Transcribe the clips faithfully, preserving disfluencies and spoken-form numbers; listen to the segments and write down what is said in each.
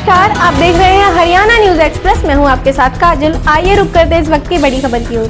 नमस्कार, आप देख रहे हैं हरियाणा न्यूज एक्सप्रेस। मैं हूं आपके साथ काजल। आइए रुक करते इस वक्त की बड़ी खबर की ओर।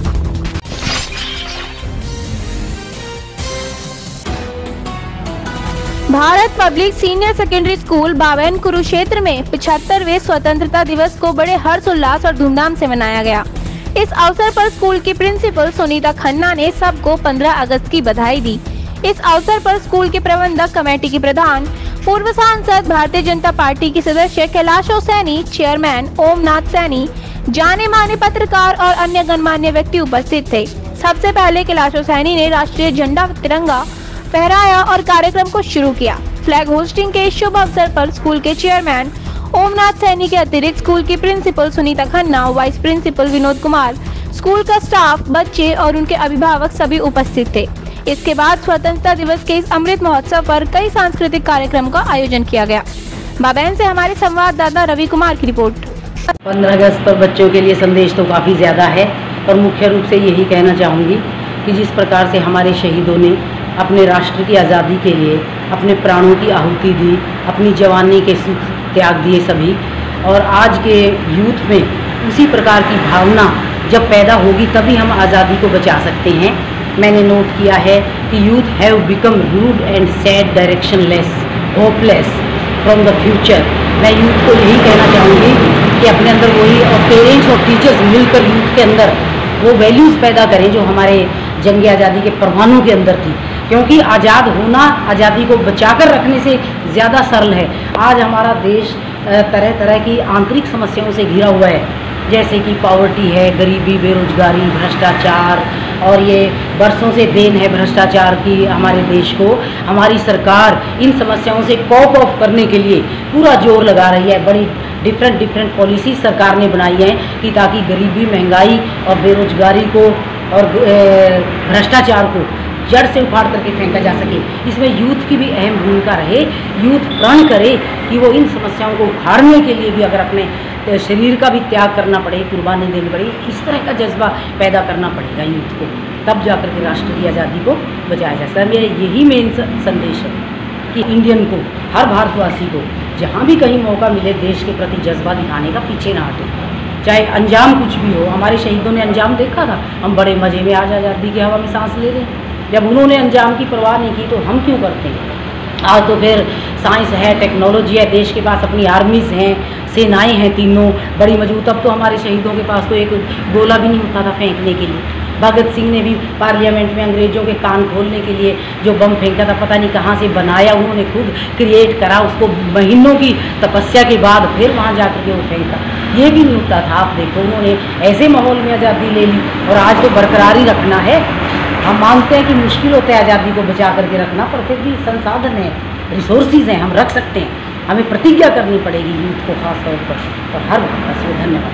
Bharat public senior secondary school Babain Kurukshetra में पचहत्तरवें स्वतंत्रता दिवस को बड़े हर्षोल्लास और धूमधाम से मनाया गया। इस अवसर पर स्कूल की प्रिंसिपल सुनीता खन्ना ने सबको पंद्रह अगस्त की बधाई दी। इस अवसर पर स्कूल के प्रबंधक कमेटी की प्रधान, पूर्व सांसद, भारतीय जनता पार्टी की सदस्य कैलाशो सैनी, चेयरमैन ओमनाथ सैनी, जाने माने पत्रकार और अन्य गणमान्य व्यक्ति उपस्थित थे। सबसे पहले कैलाशो सैनी ने राष्ट्रीय झंडा तिरंगा फहराया और कार्यक्रम को शुरू किया। फ्लैग होस्टिंग के शुभ अवसर पर स्कूल के चेयरमैन ओमनाथ सैनी के अतिरिक्त स्कूल की principal Sunita Khanna, vice principal Vinod Kumar, school का स्टाफ, बच्चे और उनके अभिभावक सभी उपस्थित थे। इसके बाद स्वतंत्रता दिवस के इस अमृत महोत्सव पर कई सांस्कृतिक कार्यक्रम का आयोजन किया गया। बाबैन से हमारे संवाददाता रवि कुमार की रिपोर्ट। पंद्रह अगस्त पर बच्चों के लिए संदेश तो काफ़ी ज़्यादा है और मुख्य रूप से यही कहना चाहूँगी कि जिस प्रकार से हमारे शहीदों ने अपने राष्ट्र की आज़ादी के लिए अपने प्राणों की आहुति दी, अपनी जवानी के सुख त्याग दिए सभी, और आज के यूथ में उसी प्रकार की भावना जब पैदा होगी तभी हम आज़ादी को बचा सकते हैं। मैंने नोट किया है कि youth have become rude and sad, directionless, hopeless from the future. मैं यूथ को यही कहना चाहूँगी कि अपने अंदर वही, और पेरेंट्स और टीचर्स मिलकर यूथ के अंदर वो वैल्यूज़ पैदा करें जो हमारे जंग आज़ादी के परवानों के अंदर थी, क्योंकि आज़ाद होना आज़ादी को बचाकर रखने से ज़्यादा सरल है। आज हमारा देश तरह तरह की आंतरिक समस्याओं से घिरा हुआ है, जैसे कि पॉवर्टी है, गरीबी, बेरोजगारी, भ्रष्टाचार, और ये बरसों से देन है भ्रष्टाचार की हमारे देश को। हमारी सरकार इन समस्याओं से कॉप ऑफ करने के लिए पूरा जोर लगा रही है। बड़ी डिफरेंट डिफरेंट पॉलिसी सरकार ने बनाई है कि ताकि गरीबी, महंगाई और बेरोजगारी को और भ्रष्टाचार को जड़ से उखाड़ करके फेंका जा सके। इसमें यूथ की भी अहम भूमिका रहे। यूथ प्रण करे कि वो इन समस्याओं को उखाड़ने के लिए भी अगर अपने शरीर का भी त्याग करना पड़े, कुर्बानी देनी पड़े, इस तरह का जज्बा पैदा करना पड़ेगा यूथ को, तब जाकर के राष्ट्र की आज़ादी को बचाया जा सकता है। मेरा यही मेन संदेश है कि इंडियन को, हर भारतवासी को जहाँ भी कहीं मौका मिले देश के प्रति जज्बा दिखाने का पीछे ना हटे, चाहे अंजाम कुछ भी हो। हमारे शहीदों ने अंजाम देखा था, हम बड़े मज़े में आज आज़ादी की हवा में सांस ले रहे हैं। जब उन्होंने अंजाम की परवाह नहीं की तो हम क्यों करते हैं? आज तो फिर साइंस है, टेक्नोलॉजी है, देश के पास अपनी आर्मीज़ हैं, सेनाएं हैं, तीनों बड़ी मजबूत। अब तो हमारे शहीदों के पास तो एक गोला भी नहीं होता था फेंकने के लिए। भगत सिंह ने भी पार्लियामेंट में अंग्रेज़ों के कान खोलने के लिए जो बम फेंका था, पता नहीं कहाँ से बनाया, उन्होंने खुद क्रिएट करा, उसको महीनों की तपस्या के बाद फिर वहाँ जाकर के वो फेंका। ये भी नहीं होता था। आप देखो, उन्होंने ऐसे माहौल में आज़ादी ले ली और आज तो बरकरार ही रखना है। हम मानते हैं कि मुश्किल होता है आज़ादी को बचा करके रखना, पर फिर भी संसाधन है, रिसोर्सेज हैं, हम रख सकते हैं। हमें प्रतिज्ञा करनी पड़ेगी यूथ को खास तौर पर, और हर भारतवासी को धन्यवाद।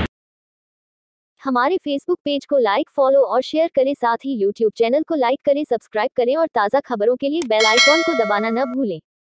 हमारे फेसबुक पेज को लाइक, फॉलो और शेयर करें। साथ ही यूट्यूब चैनल को लाइक करें, सब्सक्राइब करें और ताज़ा खबरों के लिए बेल आइकॉन को दबाना न भूलें।